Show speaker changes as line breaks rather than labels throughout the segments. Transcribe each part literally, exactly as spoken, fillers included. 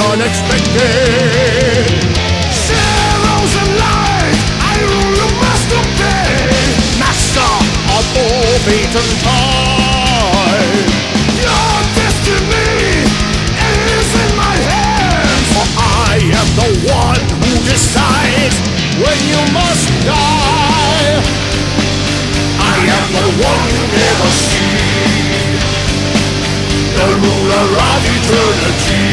unexpected. Shadows and light, I rule the master play, master of all fate and time. Your destiny is in my hands, for I am the one who decides when you must die. I am the one you never see, the ruler of eternity.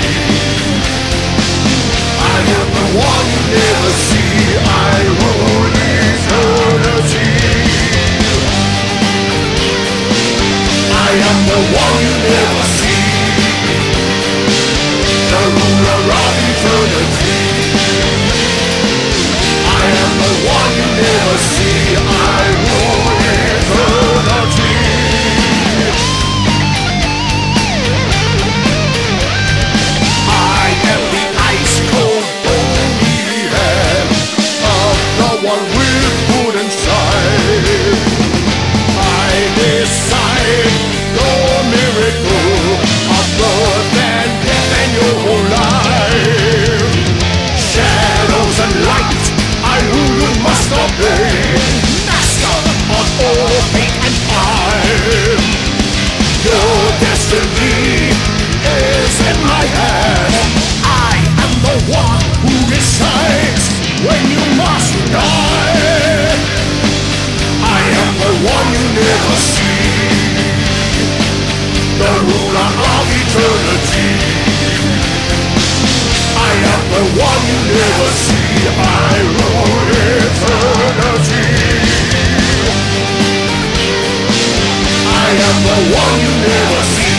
I am the one you never see, I rule eternity. I am the one you never see, the ruler of eternity. I am the one you never see, I rule eternity. I am the ice cold bony hand of the one with food inside. I decide the miracle of birth and death and your whole life. Shadows and light, I rule you must obey, master of all fate and time. Your destiny is in my hand. I am the one who decides when you must die. I am the one you never see, the ruler of eternity. I am the one you never see, I rule eternity. I am the one you never see,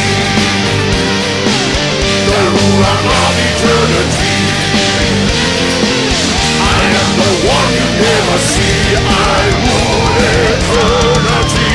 the ruler of eternity. I am the one you never see, I rule eternity.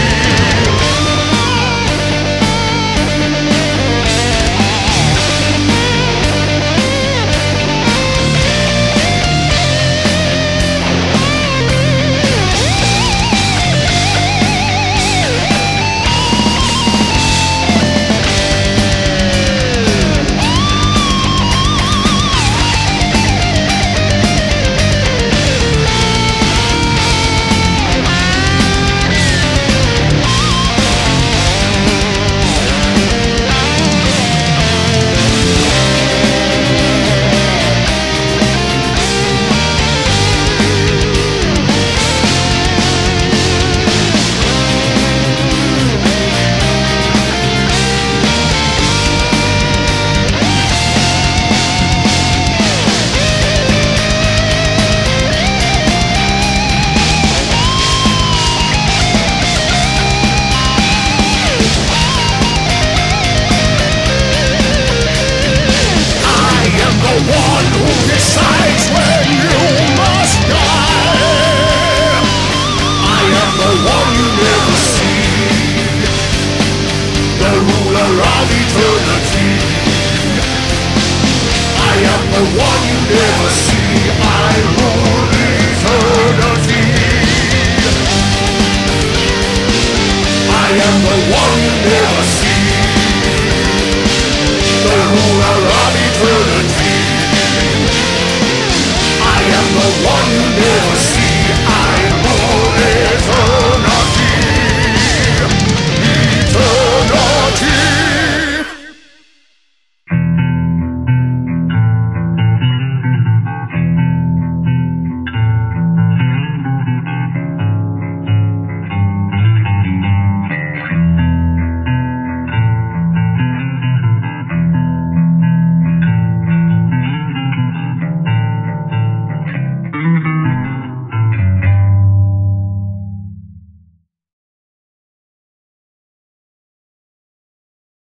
One who decides when you must die. I am the one you never see, the ruler of eternity. I am the one you never see.